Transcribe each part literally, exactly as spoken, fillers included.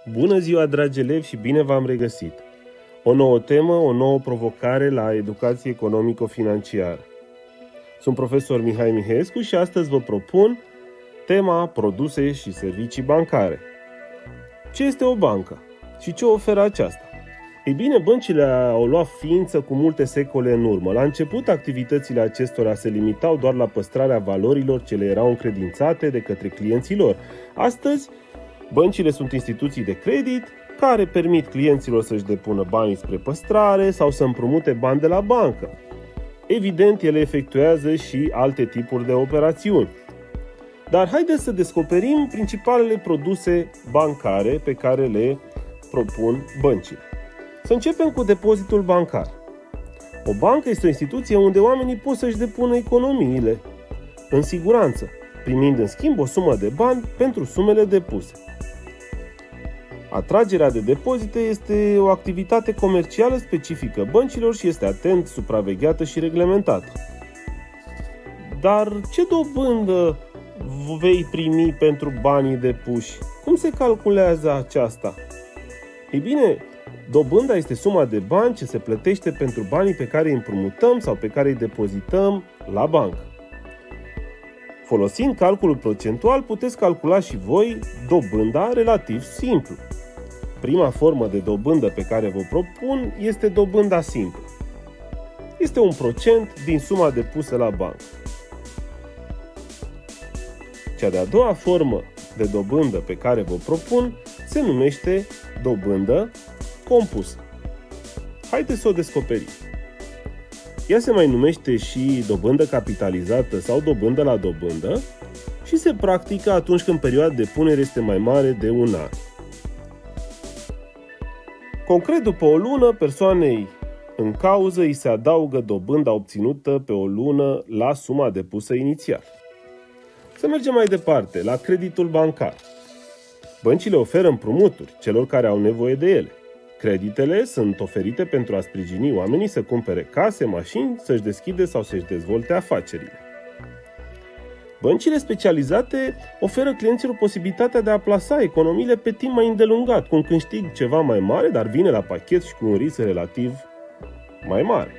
Bună ziua, dragi elevi, și bine v-am regăsit! O nouă temă, o nouă provocare la educație economico-financiară. Sunt profesor Mihai Mihescu și astăzi vă propun tema produse și servicii bancare. Ce este o bancă și ce oferă aceasta? Ei bine, băncile au luat ființă cu multe secole în urmă. La început, activitățile acestora se limitau doar la păstrarea valorilor ce le erau încredințate de către clienții lor. Astăzi, băncile sunt instituții de credit care permit clienților să-și depună banii spre păstrare sau să împrumute bani de la bancă. Evident, ele efectuează și alte tipuri de operațiuni. Dar haideți să descoperim principalele produse bancare pe care le propun băncile. Să începem cu depozitul bancar. O bancă este o instituție unde oamenii pot să-și depună economiile în siguranță, primind în schimb o sumă de bani pentru sumele depuse. Atragerea de depozite este o activitate comercială specifică băncilor și este atent supravegheată și reglementată. Dar ce dobândă vei primi pentru banii depuși? Cum se calculează aceasta? Ei bine, dobânda este suma de bani ce se plătește pentru banii pe care îi împrumutăm sau pe care îi depozităm la bancă. Folosind calculul procentual, puteți calcula și voi dobânda relativ simplu. Prima formă de dobândă pe care vă propun este dobânda simplă. Este un procent din suma depusă la bancă. Cea de-a doua formă de dobândă pe care vă propun se numește dobândă compusă. Haideți să o descoperim. Ea se mai numește și dobândă capitalizată sau dobândă la dobândă și se practică atunci când perioada de punere este mai mare de un an. Concret, după o lună, persoanei în cauză îi se adaugă dobânda obținută pe o lună la suma depusă inițial. Să mergem mai departe, la creditul bancar. Băncile oferă împrumuturi celor care au nevoie de ele. Creditele sunt oferite pentru a sprijini oamenii să cumpere case, mașini, să-și deschide sau să-și dezvolte afacerile. Băncile specializate oferă clienților posibilitatea de a plasa economiile pe timp mai îndelungat, cu un câștig ceva mai mare, dar vine la pachet și cu un risc relativ mai mare.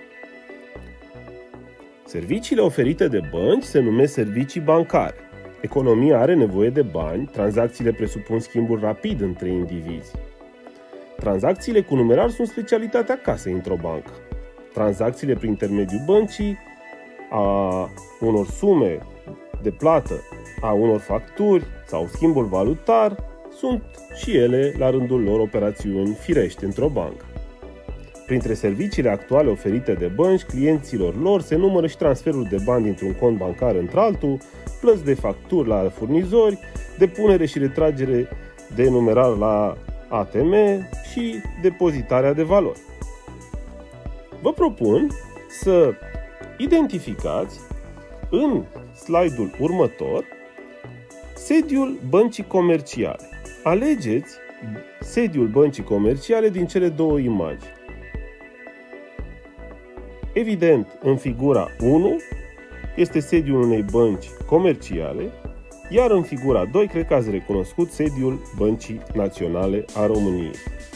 Serviciile oferite de bănci se numesc servicii bancare. Economia are nevoie de bani, tranzacțiile presupun schimbul rapid între indivizi. Tranzacțiile cu numerar sunt specialitatea casei într-o bancă. Tranzacțiile prin intermediul băncii, a unor sume de plată, a unor facturi sau schimbul valutar, sunt și ele, la rândul lor, operațiuni firești într-o bancă. Printre serviciile actuale oferite de bănci, clienților lor se numără și transferul de bani dintr-un cont bancar într-altul, plăți de facturi la furnizori, depunere și retragere de numerar la A T M și depozitarea de valori. Vă propun să identificați în slide-ul următor sediul băncii comerciale. Alegeți sediul băncii comerciale din cele două imagini. Evident, în figura unu este sediul unei bănci comerciale, iar în figura doi, cred că ați recunoscut sediul Băncii Naționale a României.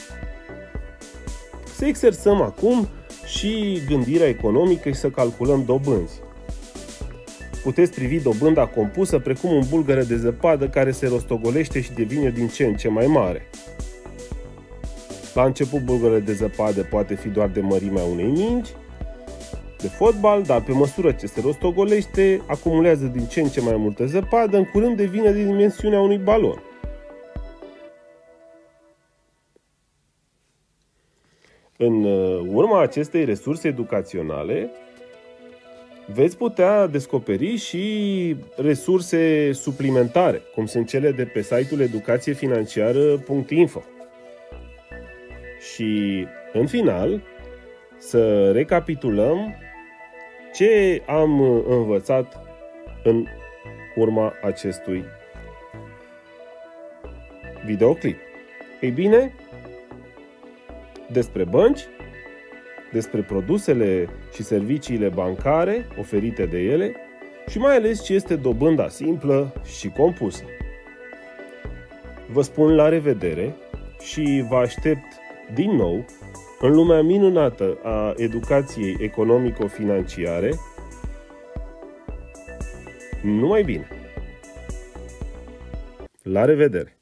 Să exersăm acum și gândirea economică și să calculăm dobânzi. Puteți privi dobânda compusă precum un bulgăre de zăpadă care se rostogolește și devine din ce în ce mai mare. La început, bulgărele de zăpadă poate fi doar de mărimea unei mingi de fotbal, dar pe măsură ce se rostogolește, acumulează din ce în ce mai multă zăpadă, în curând devine de dimensiunea unui balon. În urma acestei resurse educaționale, veți putea descoperi și resurse suplimentare, cum sunt cele de pe site-ul educațiefinanciară punct info. Și, în final, să recapitulăm ce am învățat în urma acestui videoclip. Ei bine, despre bănci, despre produsele și serviciile bancare oferite de ele și mai ales ce este dobânda simplă și compusă. Vă spun la revedere și vă aștept din nou în lumea minunată a educației economico-financiare. Numai bine! La revedere!